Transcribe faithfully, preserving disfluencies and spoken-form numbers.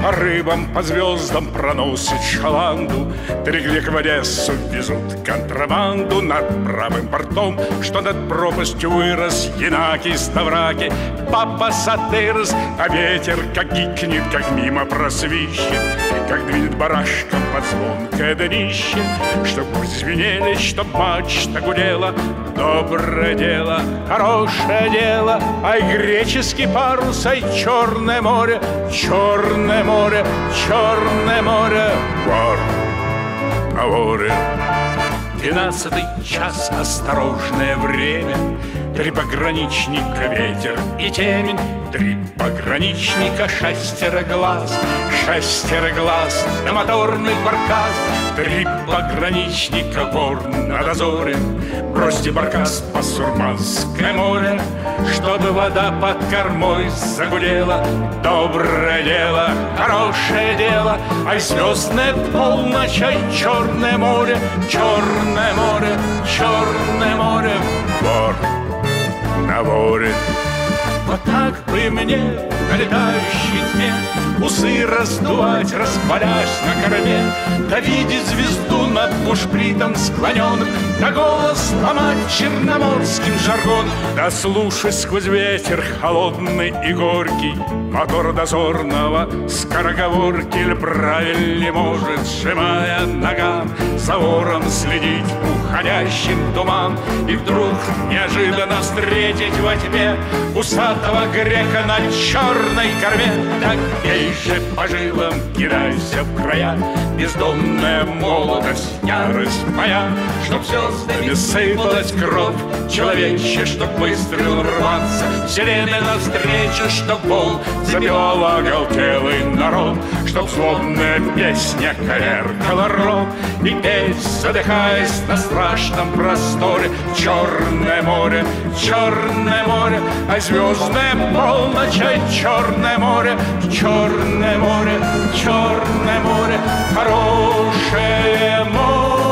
по рыбам, по звездам проносит шаланду. Три грека в Одессу везут контрабанду над правым бортом, что над пропастью вырос Янакий Ставраки. Папа Сатырс, а ветер как гикнет, как мимо просвищет, как двинет барашком под звонкое днище. Чтоб звенели, чтоб мачта гудела, доброе дело, хорошее дело. Ай, греческий парус, ай, Черное море, Черное море, Черное море. Вор на воре. Двенадцатый час, осторожное время. Три пограничника, ветер и темень. Три пограничника, шестеро глаз, шестеро глаз на моторный баркас. Три пограничника, вор на дозоре. Бросьте баркас по Сурманское море, чтобы вода под кормой загудела. Доброе дело, хорошее дело. Ай, звездная полночь, ай, Черное море, Черное море, Черное море. Вор на воре. Вот так бы мне на летающей тьме усы раздувать, распалясь на корме, да видеть звезду над бушпритом склоненных, да голос ломать черноморским жаргоном, да слушать сквозь ветер холодный и горький мотор дозорного скороговорки. Или правильнее может, сжимая ногам, за вором следить уходящим туман, и вдруг неожиданно встретить во тьме усатого грека на черной корме. Так бей же по жилам, кидайся в края, бездомная молодость, ярость моя, чтоб звездами сыпалась кровь человечья, чтоб выстрел рваться вселенной навстречу, чтоб волк забивал оголтелый народ, чтоб злобная песня коверкала рот, и петь, задыхаясь на страшном просторе. Черное море, Черное море, а звездная полночь, ай, Черное море, Черное море, Черное море, хорошее море.